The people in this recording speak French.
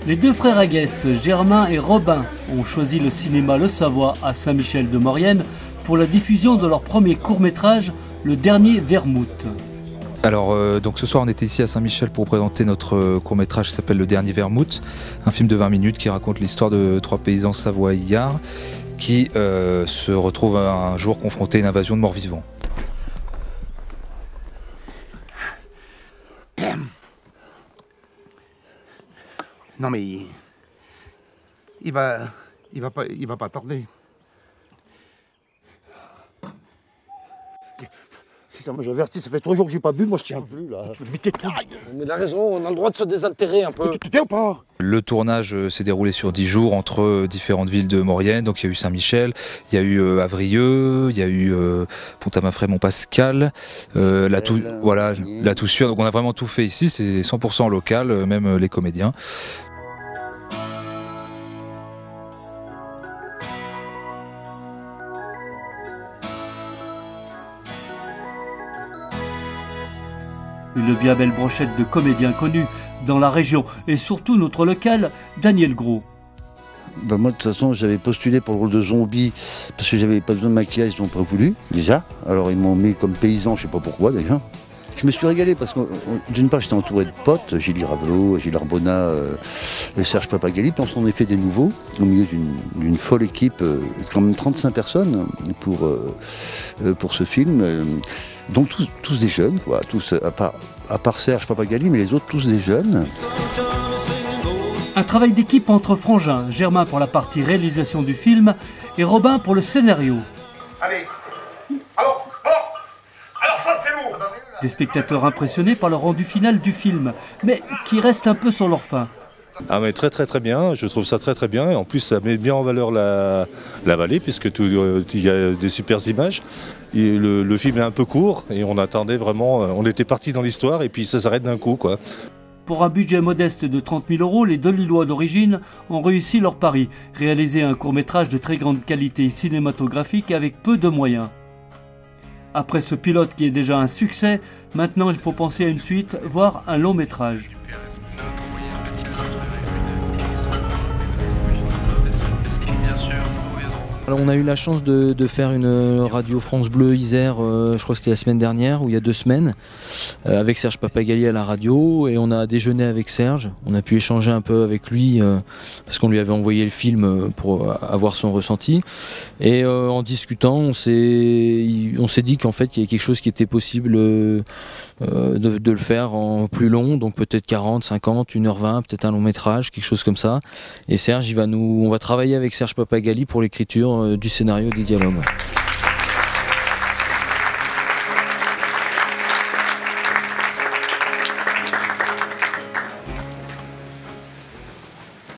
Les deux frères Aguès, Germain et Robin, ont choisi le cinéma Le Savoie à Saint-Michel-de-Maurienne pour la diffusion de leur premier court-métrage, Le Dernier Vermouth. Alors donc ce soir on était ici à Saint-Michel pour présenter notre court-métrage qui s'appelle Le Dernier Vermouth, un film de 20 minutes qui raconte l'histoire de 3 paysans savoyards qui se retrouvent un jour confrontés à une invasion de morts-vivants. Non mais il va pas tarder. Putain, moi j'avertis, ça fait 3 jours que j'ai pas bu, moi je tiens plus là. Mais il a raison, on a le droit de se désaltérer un peu. Tu tiens ou pas? Le tournage s'est déroulé sur 10 jours entre différentes villes de Maurienne. Donc il y a eu Saint-Michel, il y a eu Avrieux, il y a eu Pont-à-Mafray, Montpascal, la Toussuire. Donc on a vraiment tout fait ici, c'est 100% local, même les comédiens. Une bien belle brochette de comédiens connus dans la région et surtout notre local, Daniel Gros. Bah moi de toute façon j'avais postulé pour le rôle de zombie parce que j'avais pas besoin de maquillage, ils n'ont pas voulu déjà. Alors ils m'ont mis comme paysan, je sais pas pourquoi d'ailleurs. Je me suis régalé parce que d'une part j'étais entouré de potes, Gilles Ravelot, Gilles Arbona et Serge Papagali, puis on s'en est fait des nouveaux au milieu d'une folle équipe, quand même 35 personnes pour ce film. Donc tous des jeunes, quoi, tous, à part Serge Papagali, mais les autres tous des jeunes. Un travail d'équipe entre frangins, Germain pour la partie réalisation du film et Robin pour le scénario. Allez, alors ça c'est lourd. Des spectateurs impressionnés par le rendu final du film, mais qui restent un peu sur leur faim. Ah mais très bien, je trouve ça très bien et en plus ça met bien en valeur la vallée puisque il y a des super images. Et le film est un peu court et on attendait vraiment, on était parti dans l'histoire et puis ça s'arrête d'un coup quoi. Pour un budget modeste de 30 000 €, les deux Lillois d'origine ont réussi leur pari, réaliser un court-métrage de très grande qualité cinématographique avec peu de moyens. Après ce pilote qui est déjà un succès, maintenant il faut penser à une suite, voire un long métrage. Alors on a eu la chance de faire une radio France Bleu Isère, je crois que c'était la semaine dernière ou il y a 2 semaines, avec Serge Papagali à la radio, et on a déjeuné avec Serge. On a pu échanger un peu avec lui parce qu'on lui avait envoyé le film pour avoir son ressenti, et en discutant on s'est dit qu'en fait il y avait quelque chose qui était possible de le faire en plus long, donc peut-être 40, 50, 1h20, peut-être un long métrage, quelque chose comme ça. Et Serge, on va travailler avec Serge Papagali pour l'écriture du scénario, des dialogues.